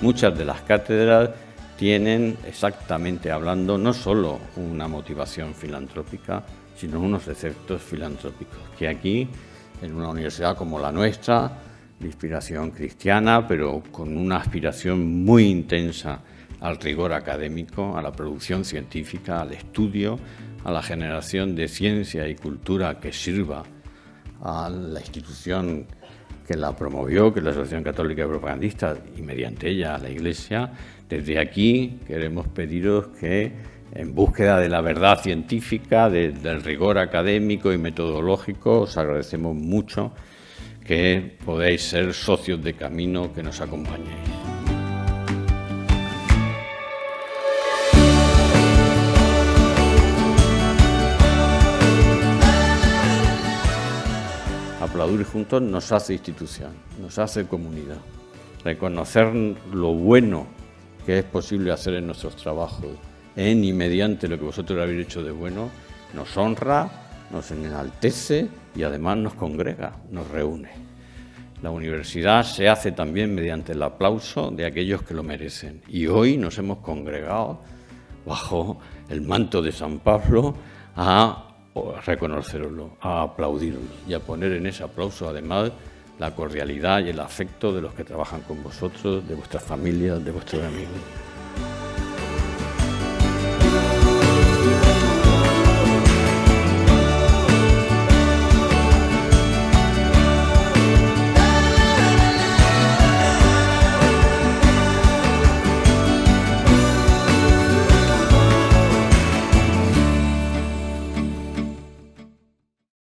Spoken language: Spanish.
muchas de las cátedras tienen, exactamente hablando, no solo una motivación filantrópica, sino unos efectos filantrópicos, que aquí, en una universidad como la nuestra, de inspiración cristiana, pero con una aspiración muy intensa al rigor académico, a la producción científica, al estudio, a la generación de ciencia y cultura que sirva a la institución que la promovió, que es la Asociación Católica de Propagandistas, y mediante ella a la Iglesia. Desde aquí queremos pediros que, en búsqueda de la verdad científica, del rigor académico y metodológico, os agradecemos mucho que podáis ser socios de camino, que nos acompañéis. Aplaudir juntos nos hace institución, nos hace comunidad. Reconocer lo bueno que es posible hacer en nuestros trabajos, en y mediante lo que vosotros habéis hecho de bueno, nos honra, nos enaltece y además nos congrega, nos reúne. La universidad se hace también mediante el aplauso de aquellos que lo merecen. Y hoy nos hemos congregado bajo el manto de San Pablo a reconocerlo, a aplaudirlo y a poner en ese aplauso además la cordialidad y el afecto de los que trabajan con vosotros, de vuestras familias, de vuestros amigos.